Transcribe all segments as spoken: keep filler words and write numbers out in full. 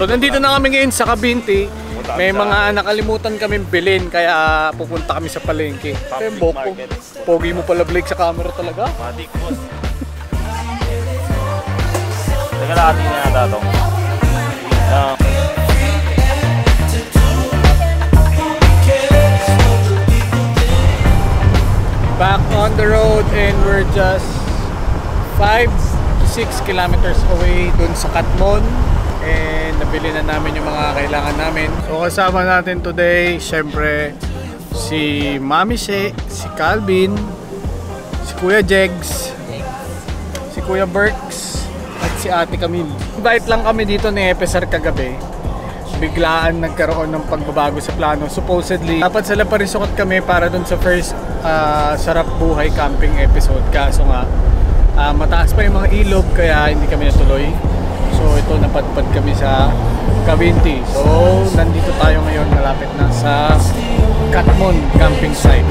So nandito na kami ngayon sa Cavinti. May mga nakalimutan kaming bilhin kaya pupunta kami sa palengke. Ito yung Boko. Pogi mo pala, Blake, sa camera talaga. Matik boss. Teka lang, atin na yata ito. Uh, Back on the road and we're just five to six kilometers away dun sa Katmon. And nabili na namin yung mga kailangan namin. So kasama natin today, syempre, si Mami She, si Calvin, si Kuya Jegs, si Kuya Berks, at si Ate Camille. Invite lang kami dito ni Epesar kagabi. Biglaan nagkaroon ng pagbabago sa plano. Supposedly, dapat sa Lapa Resort kami para dun sa first uh, Sarap Buhay camping episode. Kaso nga, uh, mataas pa yung mga ilog kaya hindi kami natuloy. So ito, napadpad kami sa Cavinti. So nandito tayo ngayon, malapit na sa Katmon camping site.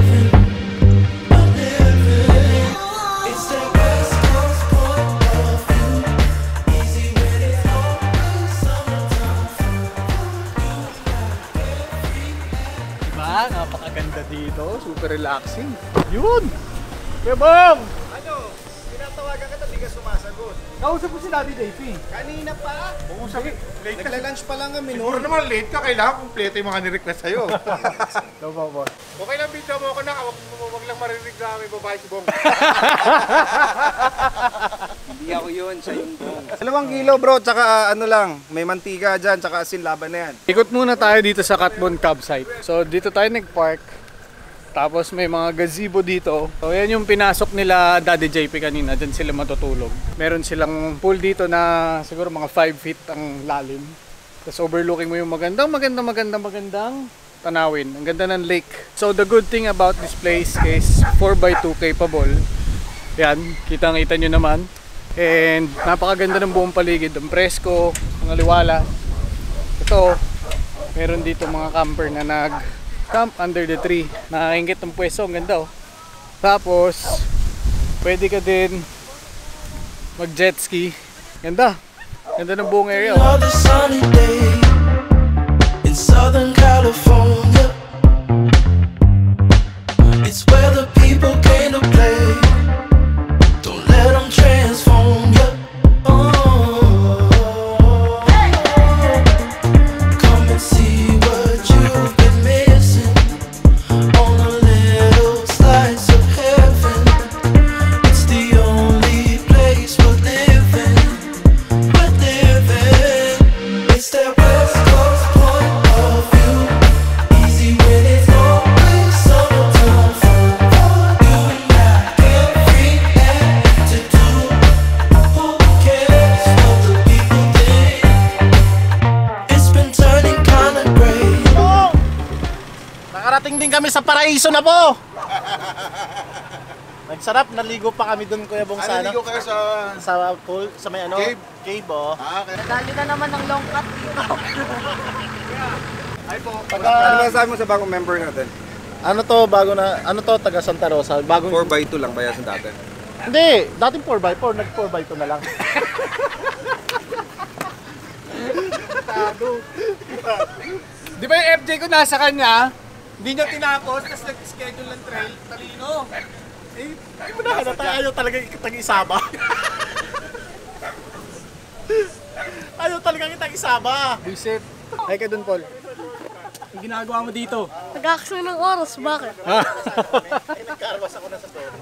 Diba? Napakaganda dito. Super relaxing. Yun! Kebong! Ano? Tinatawagan ka, di ka sumasagot. Kausap ko si Daddy J P. Kanina pa? Oo, sabi. Late ka. Nagla-lunch pa lang kami. Siguro naman late ka, kailangan kumpleto yung mga nirequest sa'yo. Ito po, boss. Okay lang, video mo ako na, wag, wag lang marinig na may babae si Bong. Hindi ako yun, siya yung Bong. Dalawang kilo bro, tsaka ano lang, may mantika dyan, tsaka asin, laban na yan. Ikot muna tayo dito sa Katmon campsite. So dito tayo nag-park. Tapos may mga gazebo dito. So yan yung pinasok nila Daddy J P kanina. Diyan sila matutulog. Meron silang pool dito na siguro mga five feet ang lalim. Tapos overlooking mo yung magandang, magandang, magandang, magandang tanawin. Ang ganda ng lake. So the good thing about this place is four by two capable. Yan, kitang-kita nyo naman. And napakaganda ng buong paligid. Ang presko, ang aliwala. Ito, meron dito mga camper na nag camp under the tree. Nakakaingit ng pwesto, ang ganda oh. Tapos pwede ka din mag jet ski. Ganda. Ganda ng buong area oh. Another sunny day in Southern California. It's where the people came to play. Don't let them transform you. Oh, come and see what you've been missing on a little slice of heaven. It's the only place we're living. We're living. It's that West Coast point of view. Easy when it's always summertime fun for you. Carefree attitude. Who cares what the people think? It's been turning kinda gray. nakarating din kami sa Paraiso na po! Nagsarap, naligo pa kami dun, Kuya Bong, sa ano? Naligo kayo sa... Sa pool, sa may ano? Cave. Cave, oh. Ah, kaya... Dali na naman ng long cut dito. Ay po. Taga, Ano ba sabi mo sa bagong member natin? ano to, bago na, ano to, taga Santa Rosa, bagong... four by two lang bayasan dati. Hindi, dating four by four, nag four by two na lang. Di ba yung F J ko nasa kanya? Hindi niya tinapos, tapos nag-schedule ng trail. Talino. Eh, ay mo na, na ayaw talaga kitang isama. Ayaw talaga kitang isama. Visit. Ay ka dun, Paul. Ang ginagawa mo dito? Nag-action ng oras, bakit? Eh, nagkarwas ako na sa story.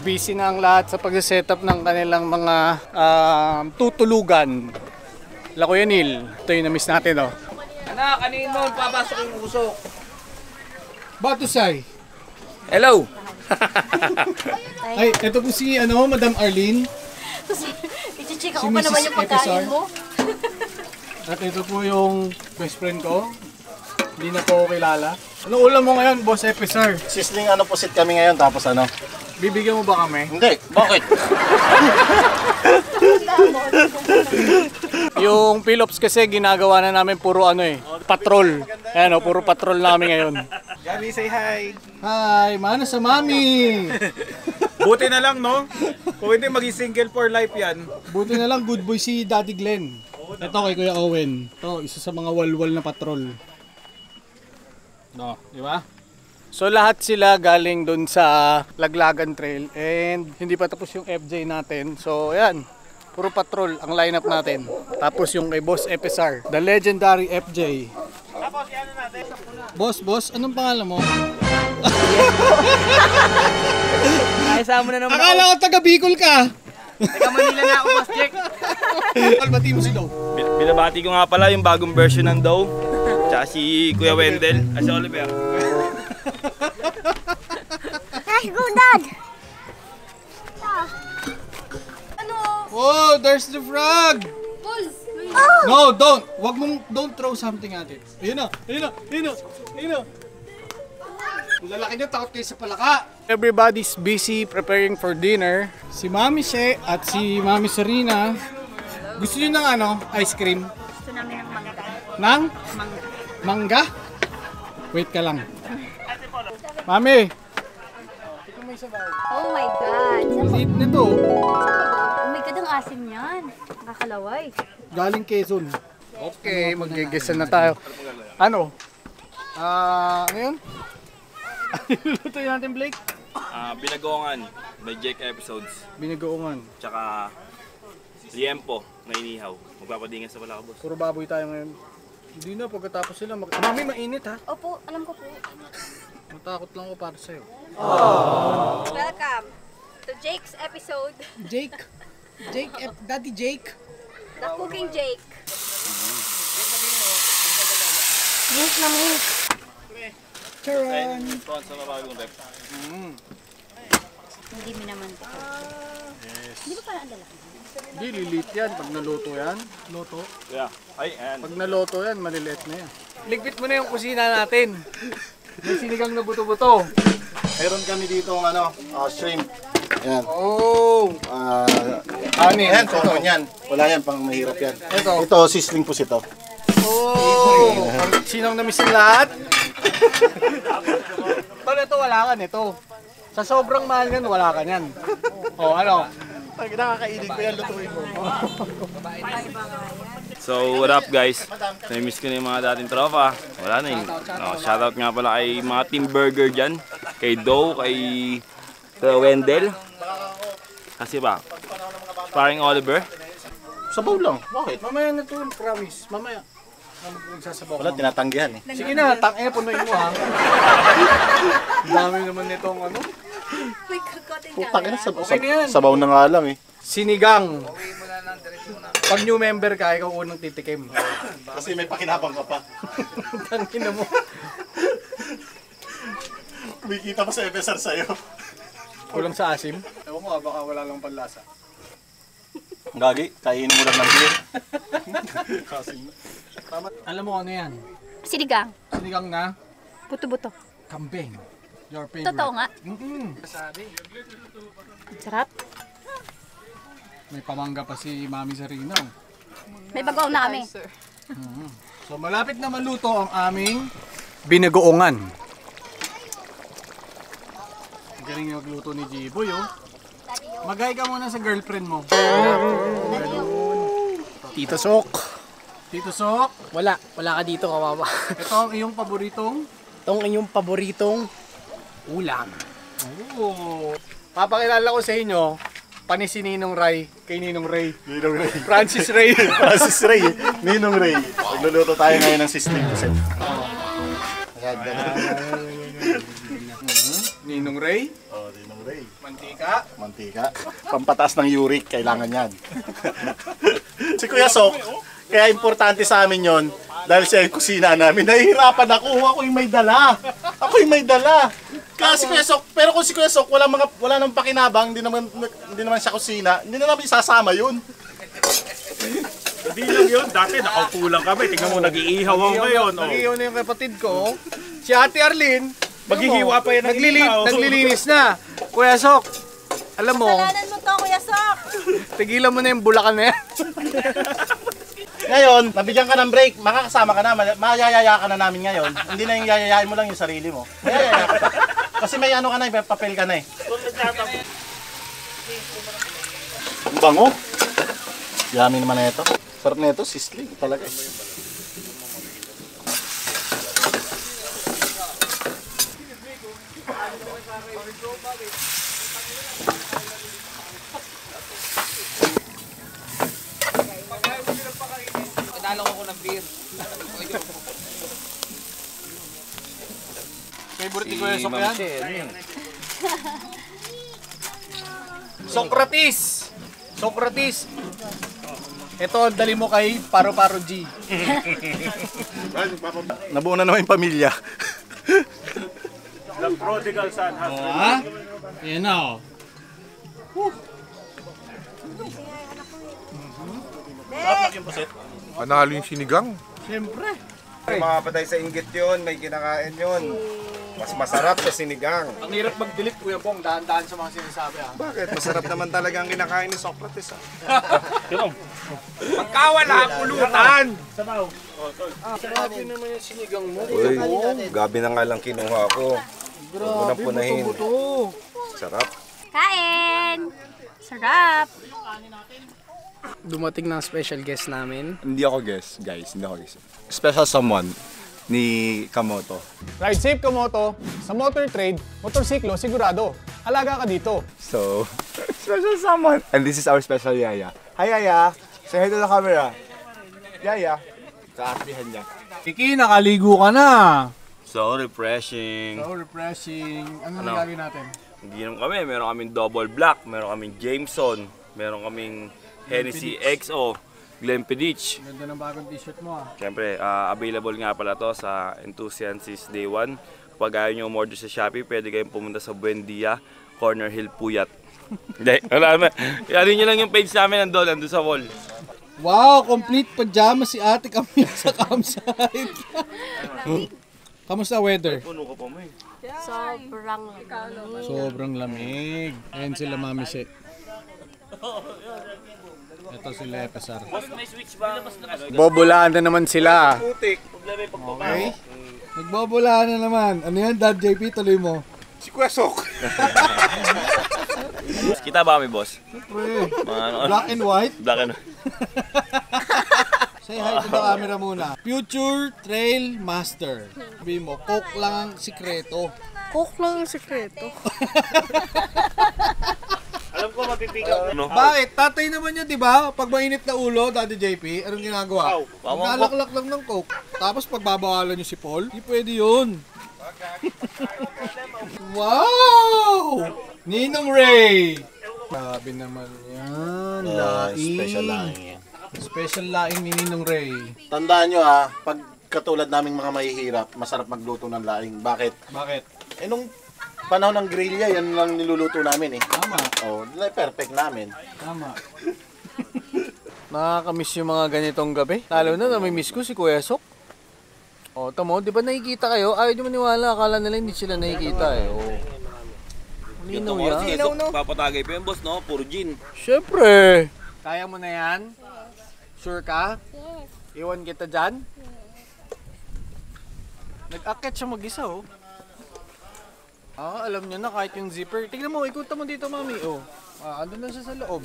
busy na ang lahat sa pag-setup ng kanilang mga um, tutulugan. Lakuya Neil, ito yung na-miss natin, oh. Anak, kanin mo, papasok yung usok. Batusay. Hello! Ay, ito po si, ano, Madam Arlene. I-check Si ako pa naman Missus yung pagkain mo. At ito po yung best friend ko. Hindi na po ako kilala. Ano ulam mo ngayon, Boss Epizar? Sisling ano pusit kami ngayon tapos ano? Bibigyan mo ba kami? Hindi, bakit? Yung Philips kasi ginagawa na namin puro ano eh, patrol. Ayan o, puro patrol namin ngayon. Gabi, say hi! Hi, mana sa mami! Buti na lang, no? Kung hindi maging single for life yan. Buti na lang good boy si Daddy Glenn. Ito kay Kuya Owen. Ito, isa sa mga walwal na patrol. No, di ba? So lahat sila galing dun sa Laglagan Trail and hindi pa tapos yung F J natin. So ayan, puro patrol ang lineup natin. Tapos yung kay Boss Epizar, the legendary F J. Boss, boss, anong pangalan mo? Naisama mo na naman Akala ko taga Bicol ka. Taga Manila na ako, Boss Jack. Albati mo si Dow. Bin- Binabati ko nga pala yung bagong version ng Dow. Tsaka si Kuya Wendell. At si Oliver. Let's go, Dad! Ano? Oh, there's the frog. Paul! No, don't. Wag mong don't throw something at it. Ayun na, ayun na, ayun na, ayun na. Ang lalaki niya, takot kayo sa palaka. Everybody's busy preparing for dinner. Si Mami She at si Mami Serena. Gusto niyo ng ano, ice cream? Gusto namin ng mangga. Nang? Mangga. Mangga? Wait ka lang. Mami! Oh my God! Liit nito. Oh my God, ang asim yan. Nakakalaway. Galing Quezon. Okay, mag-guessan na tayo. Ano? Ah, ano yun? Luto natin, Blake? Ah, Binagongan by Jake Episodes. Binigoongan. Tsaka Liempo na inihaw. Magpapadingan sa palaka, boss. Puro baboy tayo ngayon. Hindi na, pagkatapos sila mag... Mami, mainit ha? Opo, alam ko po. Matakot lang ako para sa'yo. Welcome to Jake's episode. Jake! Jake, eh, Daddy Jake! The Cooking Jake. Milk na milk. Charan! Sponsor na bagong rep. Hindi mo naman ito. Yes. Hindi ba parang ang lalaki? Hindi, lilit yan. Pag naluto yan, luto. Yeah. Ay, ayan. Pag naluto yan, maliliit na yan. Ligpit mo na yung kusina natin. May sinigang na buto-buto. Meron kami dito ng ano, ah, shrimp. Yan. Oh! Ah, Anin. yan, common yan. Wala yan, pang mahirap yan. Ito. Ito, sisling pusit to. Oh! Sinong na-miss yung lahat? Tol, ito wala ka nito. Sa sobrang mahal yan, wala ka yan. Oh, ano? Nakakainig ko yan, lutuin mo. So, what up guys? Nami-miss ko na yung mga dating tropa. Wala na yun. Oh, shoutout nga pala kay mga Team Burger dyan. Kay Dow, kay Kuya Wendell. Kasi ba, paring Oliver. Sabaw lang, bakit? Mamaya na to, promise. Mamaya. Magsasabaw Wala, ka. tinatanggihan eh. Sige na, tangin na, punuin mo ha. Ang dami naman nitong ano. May kakotin Putang ina, sabaw, Okay na yan. sabaw na nga lang eh. Sinigang. Pag new member ka, ikaw unang titikim. Kasi may pakinabang ka pa. Tangin na mo. Kumikita pa sa F S R sa'yo. Kulang sa asim. Ewan ko, baka wala lang panlasa. Gagi, kainin mo lang ng beer. Alam mo ano yan? Sinigang. Sinigang na Buto-buto. kambing. Your favorite. Totoo nga. Mm-mm. Sarap. May pamangga pa si Mami Sarina. May bagoong na kami. So malapit na maluto ang aming binagoongan. Ang galing yung magluto ni Jiboy, oh. Mag-hi ka muna sa girlfriend mo. Tito Sok. Tito Sok. Wala, wala ka dito, kawawa. Ito ang iyong paboritong Itong inyong paboritong ulam. Oo. Papakilala ko sa inyo, pani si Ninong Ray kay Ninong Ray. Ninong Ray. Francis Ray. Francis Ray. Ninong Ray. Magluluto tayo ngayon ng sisling pusit. Ayan, ganun. Ninong Ray. Oh, Ninong Ray. Mantika. Mantika. Pampataas ng uric, kailangan yan. Si Kuya Sok, kaya importante sa amin yon dahil siya yung kusina namin. Nahihirapan ako, ako yung may dala. Ako yung may dala. Kasi Kuya Sok, pero kung si Kuya Sok, wala, mga, wala nang pakinabang, hindi naman, hindi naman siya kusina, hindi na namin isasama yun. Hindi lang yun. Dati nakaupo lang kami. Tingnan mo, nag-iihaw ako ngayon. Oh. Nag-iihaw na yung kapatid ko. Si Ate Arlene, Maghihiwa pa yan ng naglili- ihaw. naglilinis na. Kuya Sok, alam mo, Kasalanan mo to, Kuya Sok! tigilan mo na yung bulakan na yan. Ngayon, nabigyan ka ng break, makakasama ka na, ma- mayayaya ka na namin ngayon. Hindi na yung yayayain mo lang yung sarili mo. Mayayaya ka. Kasi may ano ka na, may papel ka na eh. Ang bango. Yummy naman na ito. Sarap na ito, sisling talaga eh. Nadalong ako ng beer. Favorite ni Kuya Sok yan? Socrates! Socrates! Ito, dali mo kay Paro-Paro G. Nabuo na naman yung pamilya. The prodigal son has Oh, ha? Yan na, oh. Panalo yung sinigang. Siyempre. May mga patay sa inggit yun, may kinakain yun. Mas masarap sa sinigang. Ang hirap mag-delete, Kuya Bong. Dahan-dahan sa mga sinasabi, ha? Bakit? Masarap naman talaga ang kinakain ni Socrates. Ah. Pagkawala, pulutan! Grabe naman yung sinigang mo. Uy, gabi na nga lang kinuha ko. Huwag mo nang punahin. Sarap. Kain! Sarap! Dumating ng special guest namin. Hindi ako guest, guys. Hindi ako guest. Special someone ni Kamoto. Ride safe, Kamoto. Sa motor trade, motorsiklo, sigurado. Alaga ka dito. So, special someone. And this is our special Yaya. Hi, Yaya. Say hi to the camera. Yaya. Kaaslihan niya. Kiki, nakaligo ka na. so refreshing. So refreshing. Ano, Ano? nagagawin natin? Ginom kami. Meron kaming double black. Meron kaming Jameson. Meron kaming Hennessy X O. Glenfiddich. Ganda ng bagong t-shirt mo, ah. Siyempre, ah, available nga pala to sa Enthusiasts Day one. Kapag ayaw nyo umorder sa Shopee, pwede kayong pumunta sa Buendia, Corner Hill, Puyat. Hindi, wala naman. Ano nyo lang yung page namin nandun, nandun sa wall. Wow, complete pajama si Ate Camille sa campsite. Kamusta weather? Puno ka pa mo eh. Sobrang lamig. Sobrang lamig. Ayan sila Mami Si. Ito sila Epesar. May switch ba? Bobolaan na naman sila. Putik. Okay? Nagbobolaan na naman. Ano yan, Dad J P? Tuloy mo. Si Kuya Sok. Kita ba kami, boss? Siyempre. Mga ano, Black and white. black and Say hi to the camera muna. Future Trail Master. Sabi mo, coke lang ang sikreto. Coke lang ang sekreto. Alam ko mapipigaw. Ano? Bakit? Tatay naman yun, di ba? Pag mainit na ulo, Daddy J P, anong ginagawa? Bawang Nalaklak lang ng coke. Tapos pagbabawalan nyo si Paul, hindi pwede yun. Wow! Ninong Ray! Grabe naman yan. Laing. Special laing. Special laing ni Ninong Ray. Tandaan nyo ha, pag katulad naming mga mahihirap, masarap magluto ng laing. Bakit? Bakit? Eh nung panahon ng grilla, yan lang niluluto namin eh. Tama. Oh, perfect namin. Tama. Nakakamiss yung mga ganitong gabi. Lalo na namimiss ko si Kuya Sok. O, tamo, di ba nakikita kayo? Ayaw nyo maniwala, akala nila hindi sila nakikita eh. O. Linaw yan. Papatagay pa yung boss, no? Puro gin. Siyempre. Kaya mo na yan? Sure ka? Yes. Iwan kita dyan? Nag-akit siya mag-isa, oh. Ah, alam niya na kahit yung zipper. Tignan mo, ikutan mo dito, mami. Oh. Ah, andun na siya sa loob.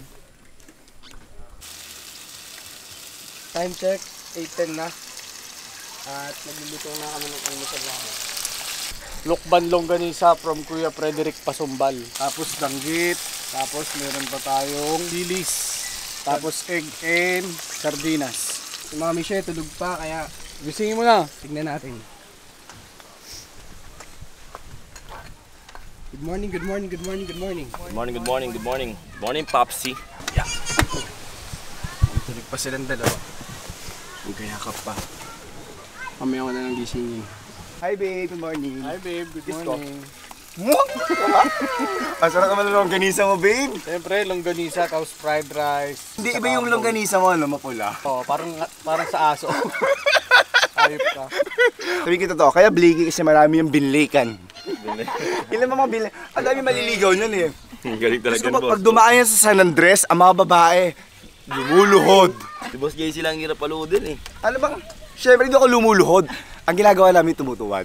Time check, eight ten na. At nagluluto na kami ng almusal namin. Lukban longganisa from Kuya Frederick Pasumbal. Tapos danggit. Tapos meron pa tayong dilis. Tapos egg and sardinas. Si Mami She, tulog pa, kaya Gisingin mo na. tignan natin. Good morning, good morning, good morning, good morning. Good morning, good morning, good morning. Morning, Popsy. Yeah. Tulig pa silang dalawa. Magkayakap pa. Mamaya ko na lang gisingin. Hi babe, good morning. Hi babe, good Kiss morning. Ang sarap naman ng longganisa mo, babe. Siyempre, longganisa, tapos fried rice. Hindi, iba yung longganisa mo, ano, mapula. Oh, parang parang sa aso. Ayop ka. Sabi kita to, kaya bliki kasi marami yung binlikan. Ilan mga binlikan? Ang dami maliligaw nun eh. Galing talaga Gusto yan, ko, boss. pag dumaan yan sa San Andres, ang mga babae, lumuluhod. Si Boss J C lang hirap paluudin eh. Ano bang, syempre hindi ako lumuluhod. Ang ginagawa namin tumutuwad.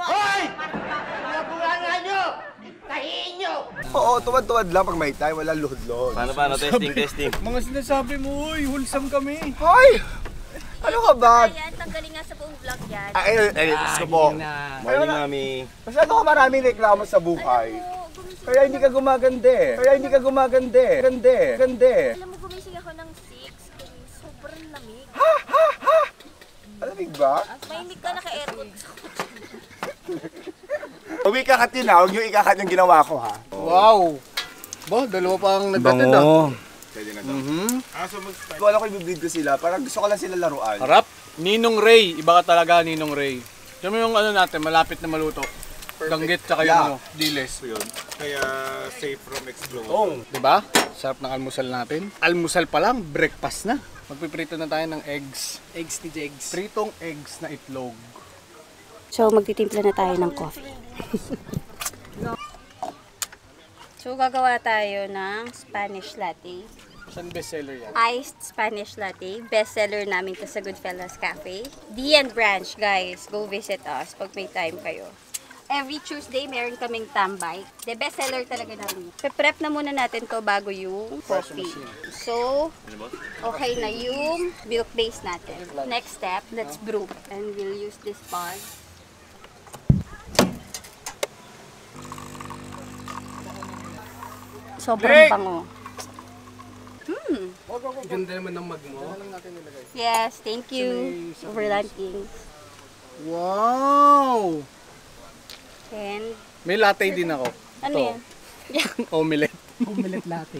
Oo, tuwad-tuwad lang pag may time, wala luhod-luhod. Paano, paano? Testing, testing. Mga sinasabi mo, uy, wholesome kami. Hoy! Ano ka ba? Ayan, tanggalin nga sa buong vlog yan. Ay, ay, ay, gusto po. Morning, mami. Masyado ka maraming reklamo sa buhay. Kaya hindi ka gumagande. Kaya hindi ka gumagande. Gande, gande. Alam mo, gumising ako ng six kasi sobrang lamig. Alamig ba? Mahimik ka, naka-aircon. Huwag ikakat yun ha, huwag nyo ikakat yung ginawa ko ha. Wow! Ba, dalawa pa ang nagdatid ah. Pwede na to. Mm-hmm. Kung alam ko ibibreed ko sila, parang gusto ko lang sila laruan. Harap. Ninong Ray. Iba ka talaga, Ninong Ray. Diyan mo yung ano natin, malapit na maluto. Danggit tsaka yung Yeah. ano, diles. Kaya safe from explosion. Oh. Diba? Sarap ng almusal natin. Almusal pa lang, breakfast na. Magpiprito na tayo ng eggs. Eggs ni Jegs. Pritong eggs na itlog. So, magtitimpla na tayo ng coffee. So, gagawa tayo ng Spanish latte. Saan bestseller yan? Iced Spanish latte. Bestseller namin to sa Goodfellas Cafe. D and Branch, guys. Go visit us pag may time kayo. Every Tuesday, meron kaming tambay. The bestseller talaga namin. Pe-prep na muna natin to bago yung coffee. So, okay na yung milk base natin. Next step, let's brew. And we'll use this pod. Sobrang bango. Hmm. Ganda naman ng mag mo. Yes, thank you. Overlanding. Wow! And, May latte din ako. ano Ito. yan? Omelette. Omelette latte.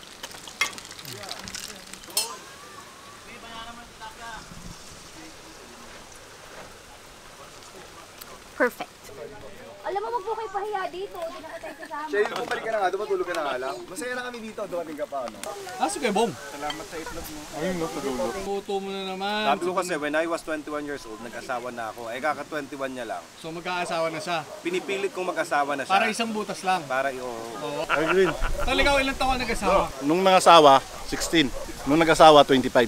Perfect. Alam mo, wag mo kayo pahiya dito. Hindi na tayo kasama. Cheryl, bumalik ka na nga, doon matulog ka na nga lang. Masaya na kami dito, dumating ka pa ano. Ah, sige, Bong. Salamat sa itlog mo. Ayun, no, padulo. Puto mo na naman. Sabi ko kasi when I was twenty-one years old, nag-asawa na ako. Eh kaka twenty-one niya lang. So, magkaasawa na siya. Pinipilit kong mag-asawa na siya. Para isang butas lang. Para i- Oo. Ay, Green. Tal, ikaw ilang taon ka nag-asawa? Nung nangasawa, sixteen. Nung nag-asawa, twenty-five.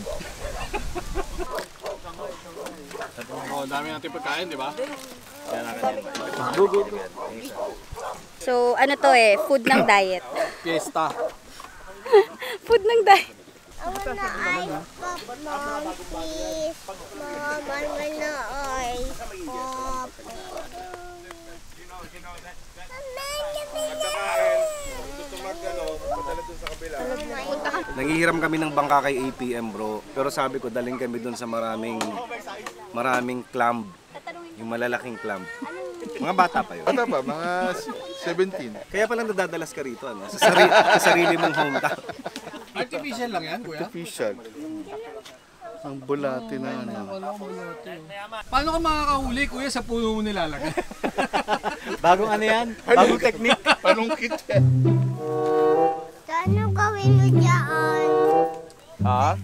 Oo, dami natin pagkain, di ba? So, ano to eh, food ng diet. Fiesta. Food ng diet. Nanghihiram kami ng bangka kay A P M, bro. Pero sabi ko, daling kami dun sa maraming maraming clam. Yung malalaking clam. Mga bata pa yun. Bata pa, mga seventeen. Kaya pala nadadalas ka rito, ano? Sa, sari sa sarili mong hometown. Artificial lang yan, kuya? Artificial. Ang bulate na ano. Paano ka makakahuli, kuya, sa puno mo nilalagay? Bagong ano yan? Bagong technique. Panungkit yan. Ano gawin mo dyan? Ha?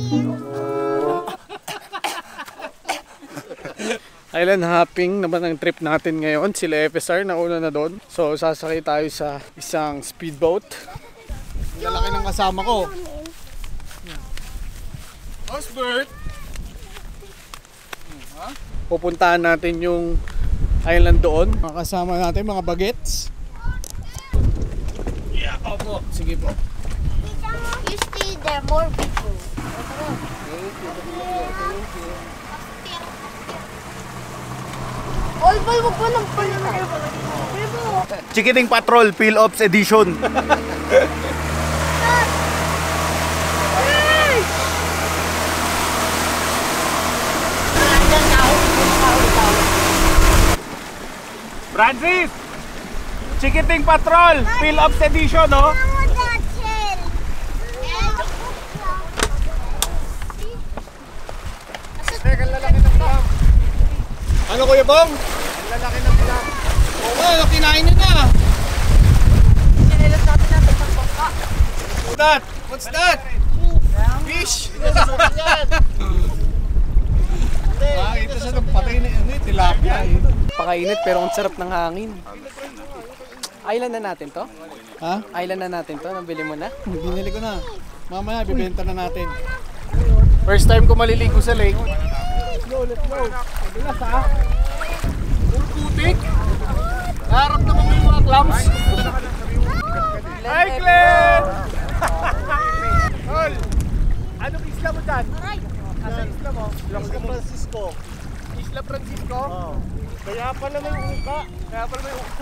Island hopping naman ang trip natin ngayon. Sila F S R nauna na doon. So sasakay tayo sa isang speedboat. Ang lalaki ng kasama ko. Osbert! Pupuntahan natin yung island doon. Mga kasama natin, mga bagets. Yeah, opo. Sige po. You stay there, more people. All boy, wag mo lang pala. Chicketing Patrol, Phil Ops Edition. Francis! Chikiting Patrol, Phil Ops Edition, no? Teka, ang lalaki ng clam. Ano Kuya Bong? Ang lalaki ng clam. Oo nga, ano, kinain nyo na. Sinilas natin natin ng bangka. What's that? What's that? Fish! Ah, ito sa ng patay na ano, tilapia eh. Pakainit pero ang sarap ng hangin. Island na natin to? Ha? Island na natin to? Nabili mo na? Binili ko na. Mamaya, bibenta na natin. First time ko maliligo sa lake. Let's go, let's go. Madulas ha. Puro putik. Harap naman mo yung mga clams. Hi, Glenn! Tol, anong isla mo dyan? Anong isla mo? Isla Francisco. Isla Francisco? Oo. Kaya pala may uka. Kaya pala may uka.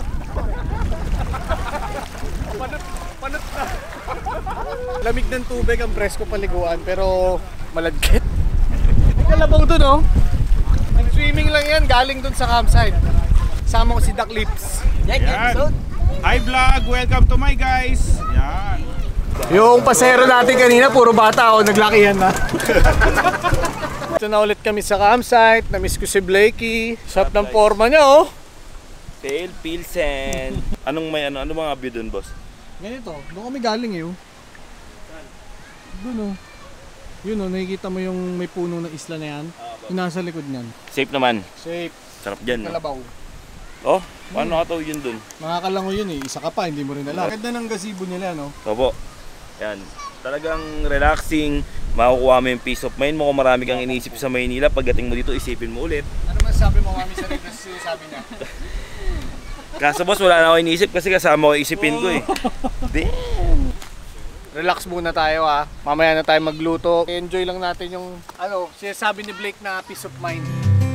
Panot, panot na. Lamig ng tubig ang presko paliguan pero malagkit. May kalabaw dun oh. Ang swimming lang yan, galing dun sa campsite. Sama ko si Duck Lips. Yan, episode. Hi vlog, welcome to my guys. Yan. Yung pasero natin kanina, puro bata o, naglakihan na. Ito na ulit kami sa campsite, na-miss ko si Blakey. Sarap ng forma niya oh. Pale Pilsen. Anong may ano, ano mga view dun, boss? Ganito, doon kami galing eh oh. Doon oh. Yun oh, nakikita mo yung may puno ng isla na yan. Yung nasa likod niyan. Safe naman. Safe. Sarap dyan, no? Kalabaw. Oh, paano ka yun dun? Makakalango yun eh, isa ka pa, hindi mo rin alam. Ganda ng gazebo nila no? Opo. Yan. Talagang relaxing. Makukuha mo yung peace of mind mo kung marami kang iniisip sa Maynila. Pagdating mo dito, isipin mo ulit. Ano masasabi mo mami sa rin na sinasabi niya? Kaso boss, wala na ako iniisip kasi kasama ko isipin ko eh. Di? Relax muna tayo ha. Mamaya na tayo magluto. Enjoy lang natin yung ano, sinasabi ni Blake na peace of mind.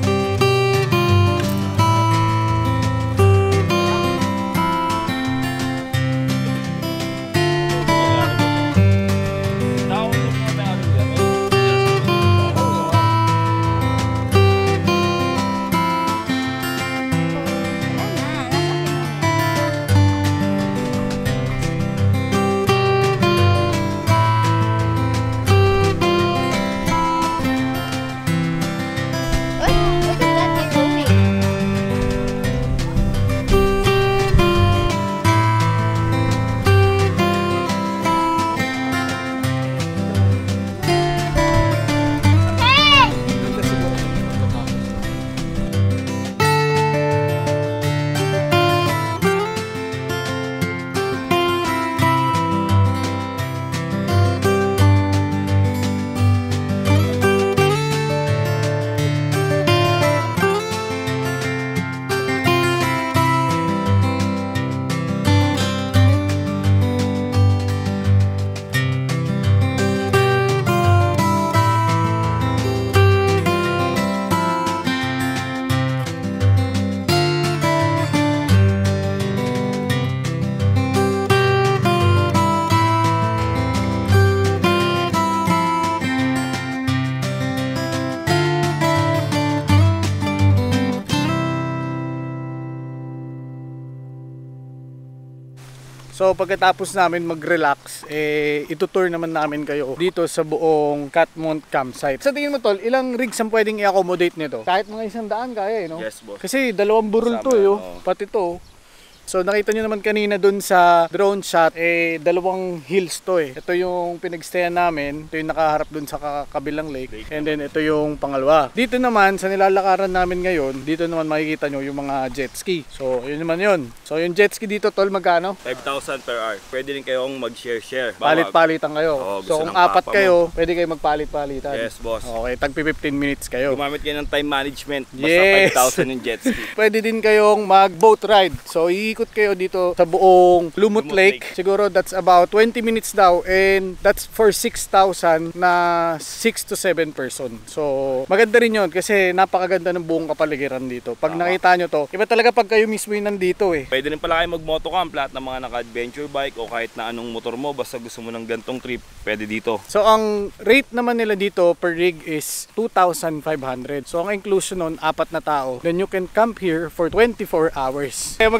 So pagkatapos namin mag-relax, eh, itutour naman namin kayo dito sa buong Catmont campsite. Sa tingin mo tol, ilang rigs ang pwedeng i-accommodate nito? Kahit mga isang daan kaya eh, no? Yes, boss. Kasi dalawang burol to eh, oh. Pati to. So nakita nyo naman kanina dun sa drone shot, eh dalawang hills to eh. Ito yung pinagstayan namin, ito yung nakaharap dun sa kabilang lake. lake. And then ito yung pangalawa. Dito naman, sa nilalakaran namin ngayon, dito naman makikita nyo yung mga jet ski. So yun naman yun. So yung jet ski dito tol, magkano? five thousand per hour. Pwede rin kayong mag-share-share. Palit-palitan kayo. Oo, so kung apat kayo, mo. Pwede kayo magpalit-palitan. Yes, boss. Okay, tag fifteen minutes kayo. Gumamit kayo ng time management. Basta yes. five thousand yung jet ski. Pwede din kayong mag-boat ride. So iikot kayo dito sa buong Lumut, Lumut Lake. Lake. Siguro that's about twenty minutes daw, and that's for six thousand na six to seven person. So maganda rin yun kasi napakaganda ng buong kapaligiran dito. Pag Tama. nakita nyo to, iba talaga pag kayo mismo yung nandito eh. Pwede rin pala kayo mag-motocamp, lahat ng mga naka-adventure bike o kahit na anong motor mo, basta gusto mo ng gantong trip, pwede dito. So ang rate naman nila dito per rig is two thousand five hundred. So ang inclusion nun, apat na tao. Then you can camp here for twenty-four hours. Kaya maganda kasi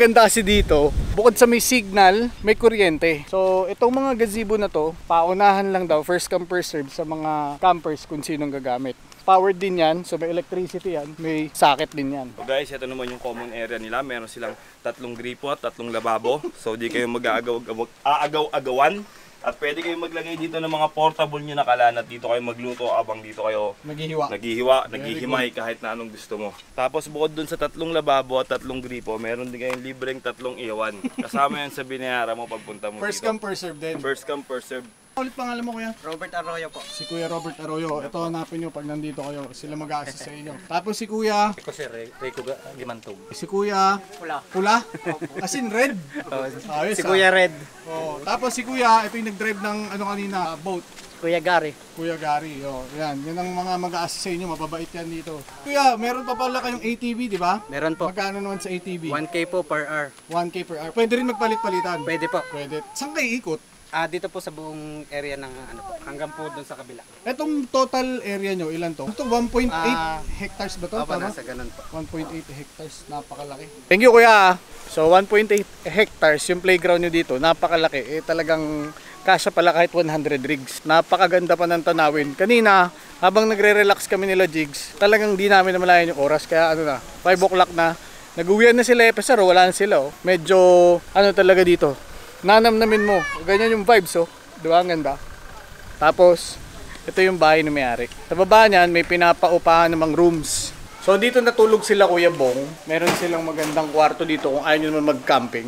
dito, bukod sa may signal, may kuryente. So, itong mga gazebo na to, paunahan lang daw, first come first serve sa mga campers kung sinong gagamit. Powered din yan, so may electricity yan, may socket din yan. So guys, ito naman yung common area nila. Meron silang tatlong gripo at tatlong lababo. So di kayo mag-aagaw-agawan. At pwede kayong maglagay dito ng mga portable nyo na kalan at dito kayo magluto abang dito kayo Naghihiwa. naghihiwa, naghihimay kahit na anong gusto mo. Tapos bukod dun sa tatlong lababo at tatlong gripo, meron din kayong libreng tatlong iyawan. Kasama yan sa binayaran mo pagpunta mo First dito. come first serve din. First come first serve. Ulit pangalan mo kuya? Robert Arroyo po. Si Kuya Robert Arroyo. Ito hanapin nyo pag nandito kayo. Sila mag-a-assist sa inyo. Tapos si Kuya. Iko si Rico Gimantog. Si Kuya. Pula. Pula? As in red? Ayos, Si ah. Kuya Red. Oh, tapos si Kuya, ito yung nag-drive ng ano kanina, boat. Kuya Gary. Kuya Gary, oh, yan. Yan ang mga mag-a-assist sa inyo, mababait yan dito. Kuya, meron pa pala kayong A T V, di ba? Meron po. Magkano naman sa A T V? one K po per hour. one K per hour. Pwede rin magpalit-palitan? Pwede po. Pwede. Saan kayo ikot? Ah, dito po sa buong area ng ano po, hanggang po doon sa kabila. Itong total area nyo, ilan to? Ito, one point eight Ah, hectares ba to? Opo, Tama? nasa ganun po. one point eight hectares, napakalaki. Thank you kuya. So one point eight hectares yung playground nyo dito, napakalaki. Eh talagang kasya pala kahit one hundred rigs. Napakaganda pa ng tanawin. Kanina, habang nagre-relax kami nila Jigs, talagang di namin namalayan yung oras. Kaya ano na, five o'clock na. Nag-uwian na sila, Pesaro, wala na sila. Oh. Medyo ano talaga dito. Nanamnamin mo. Ganyan yung vibes, oh. Diba? Ang ganda. Tapos, ito yung bahay ng may-ari. Sa baba niyan, may pinapaupahan namang rooms. So, dito natulog sila, Kuya Bong. Meron silang magandang kwarto dito kung ayaw nyo naman mag-camping.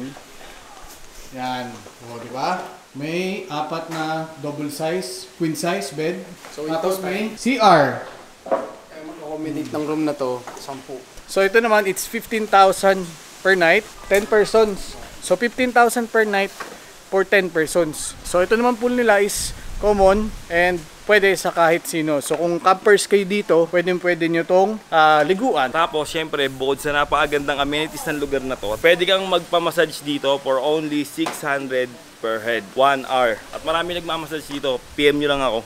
Yan. O, diba? May apat na double size, queen size bed. So, tapos may C R. Mag-accommodate ng room na to, sampu. So, ito naman, it's fifteen thousand per night, ten persons. So, fifteen thousand per night for ten persons. So, ito naman pool nila is common and pwede sa kahit sino. So, kung campers kayo dito, pwede pwede nyo tong uh, liguan. Tapos, syempre, bukod sa napakagandang amenities ng lugar na to, pwede kang magpamassage dito for only six hundred per head, one hour. At marami nagmamassage dito, P M nyo lang ako.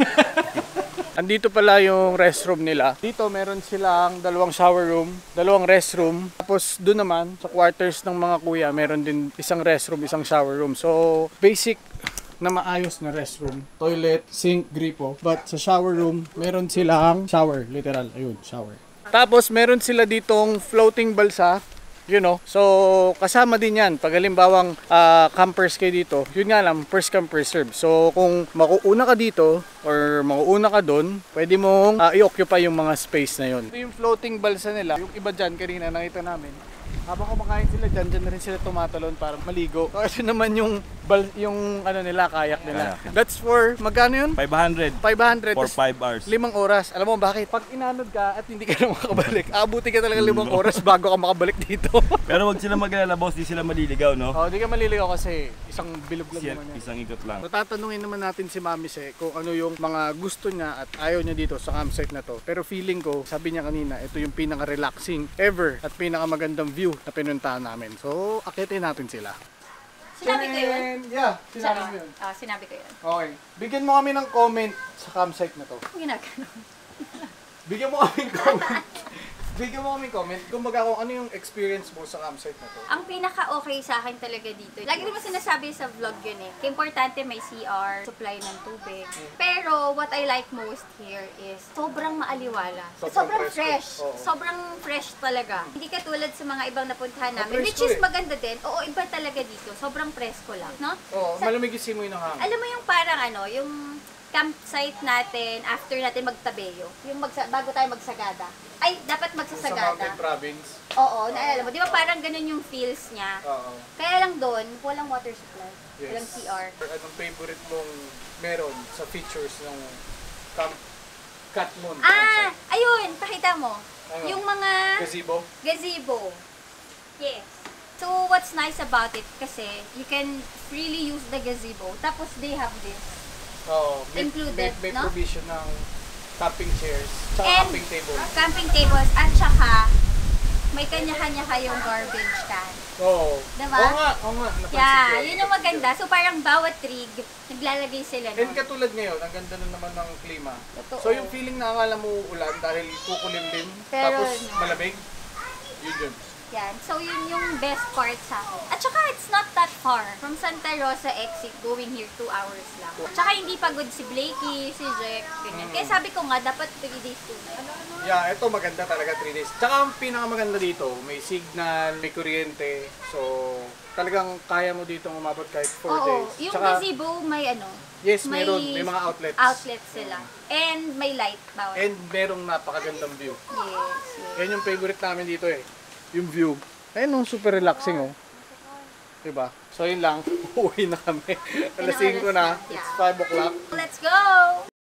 Andito pala yung restroom nila. Dito meron silang dalawang shower room, dalawang restroom. Tapos doon naman sa quarters ng mga kuya, meron din isang restroom, isang shower room. So basic na maayos na restroom, toilet, sink, gripo. But sa shower room, meron silang shower, literal, ayun, shower. Tapos meron sila ditong floating balsa. You know, so kasama din yan. Pag halimbawang uh, campers kayo dito, yun nga lang, first come first serve. So kung makuuna ka dito or makuuna ka doon, pwede mong uh, i-occupy yung mga space na yun. Ito yung floating balsa nila. Yung iba dyan, kanina nakita namin. Habang kumakain sila dyan, dyan na rin sila tumatalon para maligo. So ito naman yung, bal, yung ano nila, kayak nila. Kayak. That's for, magkano yun? five hundred five hundred. for five hours. Limang oras. Alam mo bakit? Pag inanod ka at hindi ka na makabalik, abuti ka talaga limang oras bago ka makabalik dito. Pero wag sila mag-alala, boss, di sila maliligaw, no? Oh, di ka maliligaw kasi isang bilog lang Siya, naman yan. isang ikot lang. So, tatanungin naman natin si Mami Se kung ano yung mga gusto niya at ayaw niya dito sa campsite na to. Pero feeling ko, sabi niya kanina, ito yung pinaka-relaxing ever at pinaka-magandang view na pinuntahan namin. So, akitin natin sila. Sinabi ko yun? And, yeah, sinabi mo yun. Ah, sinabi ko yun. Okay. Bigyan mo kami ng comment sa campsite na to. Ang ginagano. Bigyan mo kami ng comment. Bigyan mo kami comment kung baga kung ano yung experience mo sa campsite na to. Ang pinaka-okay sa akin talaga dito, lagi naman sinasabi sa vlog yun eh, importante may C R, supply ng tubig. Pero what I like most here is sobrang maaliwala. Sobrang Sobrang presko. fresh. Oo. Sobrang fresh talaga. Hindi katulad sa mga ibang napuntahan namin, Presko which is eh. maganda din. Oo, iba talaga dito. Sobrang presko lang, no? Oo, Sa- malamig yung simoy ng hangin. Alam mo yung parang ano, yung campsite natin after natin magtabeyo. Yung magsa bago tayo magsagada. Ay, dapat Sa magsasagada. mountain province. Oo, naalala mo. Di ba parang ganun yung feels niya? Oo. Kaya lang doon, walang water supply. Yes. Walang C R. Anong favorite mong meron sa features ng Camp Katmon? Ah! Ayun! Pakita mo. Ano? Yung mga Gazebo? gazebo. Yes. So, what's nice about it kasi you can freely use the gazebo. Tapos they have this. Oo. May, Included, may, may no? provision ng camping chairs, tsaka And camping table. camping tables. At saka, may kanya-kanya kayong garbage can. Oo. Diba? Oo nga, oo nga. Napansin Yeah, ko. yun yung maganda. So, parang bawat rig, naglalagay sila And nun. katulad ngayon, ang ganda na naman ng klima. Totoo. So yung feeling na akala mo ulan dahil kukulimlim, Pero tapos no. malamig, yun yun. Yan. So, yun yung best part sa akin. At saka, it's not that far. From Santa Rosa exit, going here, two hours lang. Tsaka, hindi pagod si Blakey, si Jack, ganyan. Kaya sabi ko nga, dapat three days, two nights. Yeah, ito maganda talaga three days. Tsaka ang pinakamaganda dito, may signal, may kuryente. So, talagang kaya mo dito umabot kahit four Oo, days. yung Tsaka, gazebo, may ano, yes, meron. May mga outlets. outlets sila. And may light bawat. And merong napakagandang view. Yes, yes. Yan yung favorite namin dito eh. Yung view. Ayun, oh, super relaxing oh. Diba? So yun lang, uwi na kami. Alas singko na, it's five o'clock. Let's go!